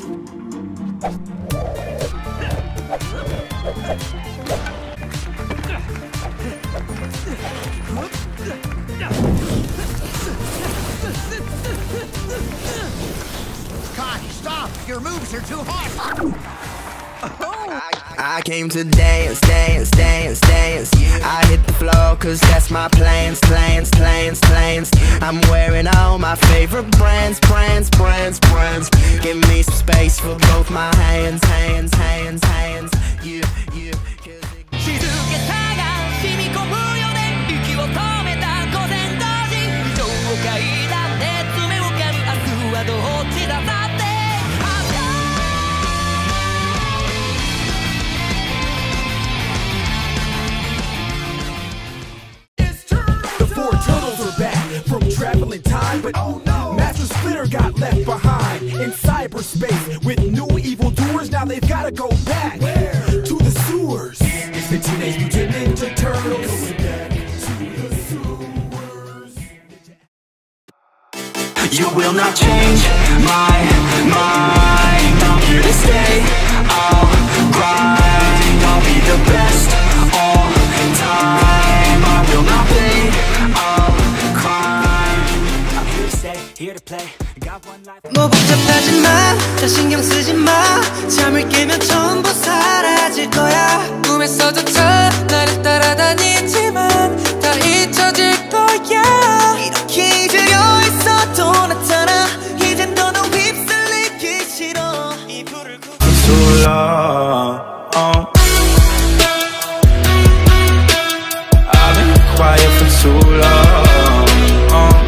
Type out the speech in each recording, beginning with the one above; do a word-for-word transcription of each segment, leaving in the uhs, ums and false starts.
Connie, stop! Your moves are too hard! I came to dance, dance, dance, dance. I hit the floor cause that's my plans, plans, plans, plans. I'm wearing all my favorite brands, brands, brands, brands. Give me some space for both my hands, hands, hands, hands. You, you, traveling time, but oh no, Master Splinter got left behind in cyberspace with new evildoers. Now they've gotta go back Where? to the sewers. It's the Teenage Mutant Ninja Turtles. Going back to the sewers. you will not change my mind. I'm here to stay. I'll grind. I'll be the best all time. I will not play. I'll here to play. Got one life. 뭐 복잡하지 마, 다 신경 쓰지 마. 잠을 깨면 전부 사라질 거야. 꿈에서조차 나를 따라다니지만 다 잊혀질 거야. 이렇게 들려 있어도 나타나. 이젠 너는 휩쓸리기 싫어. 이 불을 구. Too long. Oh. I've been quiet for too long. Oh.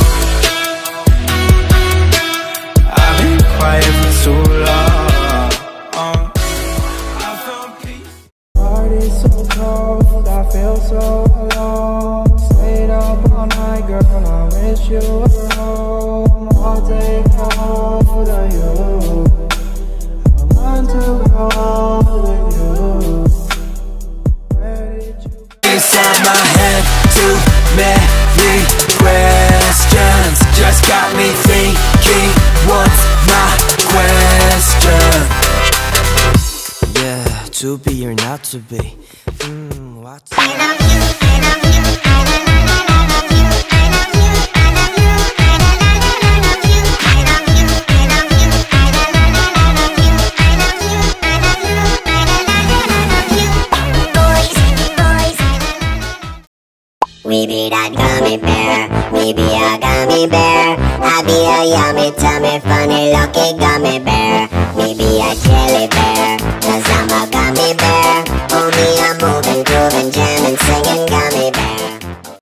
Quiet for too long. Uh. I found peace. Heart is so cold, I feel so alone. Stayed up all night, girl, I wish you were home. I'll take hold of you. I want to go with you. Where did you go? Inside my head, too many questions. Just got me thinking, what's my question? Yeah, to be or not to be. Mm, what? I love you, I love you, I love you, I love you, I love you, I love you, I love you, I love you, I love you, I love you, I love you, I love you, I love you, boys, boys. We be that gummy bear, we be a gummy bear. I be a yummy, tummy, funny, lucky gummy bear. Me be a jelly bear, cause I'm a gummy bear. Oh me, I'm moving, grooving, jamming, singing gummy bear.